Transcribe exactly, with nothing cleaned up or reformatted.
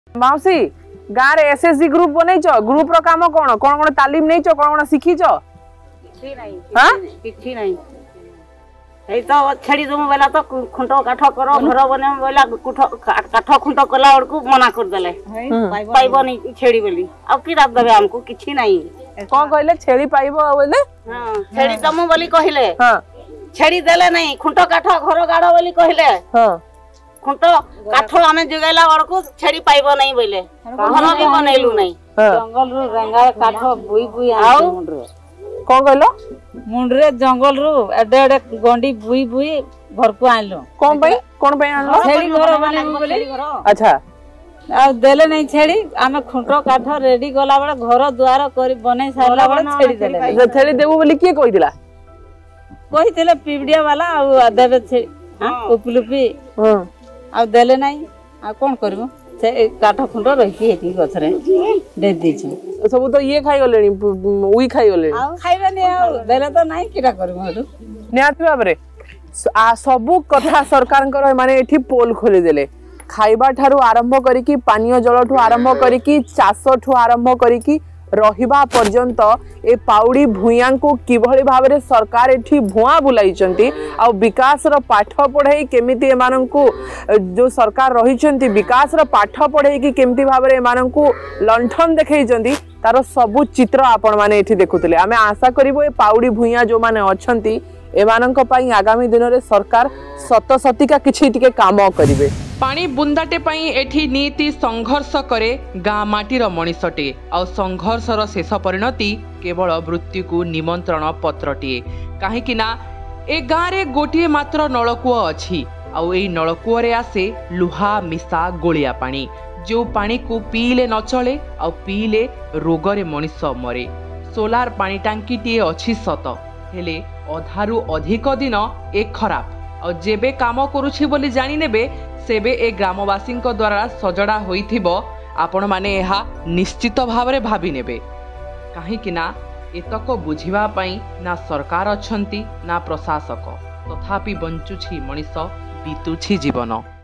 माउसी गाँव रे SSG group बनैछ ग्रुप रो काम कोन कोन कोन तालीम नैछ कोन कोन सिखिछ किछि नै हां किछि नै एई तो छेड़ी दम बेला तो खुंटो काठ करो घर बने बेला कुठो काठ खुंटो कला और को मना कर देले पाइबो नै छेड़ी बोली अब की रात देबे हमको किछि नै कोन कहले छेड़ी पाइबो बोले हां छेड़ी दम बोली कहले हां छेड़ी देले नै खुंटो काठ घर गाड़ो बोली कहले हां खुंटो काठ आमे जगैला और को छेड़ी पाइबो नै बोले घर भी बनैलु नै जंगल रु रंगा काठ बुई बुई आ मुंडरे कोन कहलो मुंडरे जंगल रु एडे एडे गंडी बुई बुई घर को आइलो कोन पई कोन पई आनलो छेड़ी घर बने बोली अच्छा आ देले नै छेड़ी आमे खुंटो काठ रेडी गला बळे घर द्वार करी बने सारला बळे छेड़ी देले जे छेड़ी देबो बोली के कहिदिला कहितले पिबडिया वाला आ देबे छे हां उपलुपी हां आ देले नै आ कोन करबो से काठ खुंटो रही हेती गछरे दे दीछ सब तो ये खाई गलेनी उई खाई गलेनी आ खाइबे नै आ देले तो नै किरा करबो हरु नियात बाबरे आ सब कथा सरकार कर माने एठी पोल खोली देले खाइबा ठारू आरंभ करिकी पानीय जल ठू आरंभ करिकी चाष ठू आरंभ करिकी रहिबा पर्यंत ए पाउडी भुइया को किभली भाबरे सरकार एठी भुआ बुलाइचंती आ विकास रो पाठ पढ़ाई केमिति एमानन को जो सरकार रहिचंती विकास रो पाठ पढ़ाई की केमिति भाबरे एमानन को लंठन देखैचंती तारो सब चित्र आपण माने एठी देखुतले आमे आशा करिवो ए पाउडी भुइया जो माने अछंती एमानन को पई आगामी दिन रे सरकार सत सतिका किछि टिके काम करिवे पानी बुंदाटे पई एठी नीति संघर्ष करे गाँ माटीर मनीषटे आ संघर्षर शेष परिणति केवल मृत्यु को निमंत्रण पत्रटे कहीं ना ए गाँ रे गोटे मात्र नलकूଅ अछि आ एई नलकूଅ रे आसे लुहा मिसा गोलिया पानी जो पानी को पीले न चले आ पीले रोगरे मनीष मरे सोलार पानी टांकी टी अछि सत हेले अधारु अधिक दिन ए खराब और जेबे काम करुछि बोली जानि नेबे सेबे ए ग्रामवासी द्वारा सजड़ा होइथिबो आपण माने एहा निश्चित भावरे भाबी नेबे काहे कि ना एतक बुझिबा पई ना सरकार अछंती ना प्रशासक तथापि बंचुछि मनीष बीतुछि जीवन।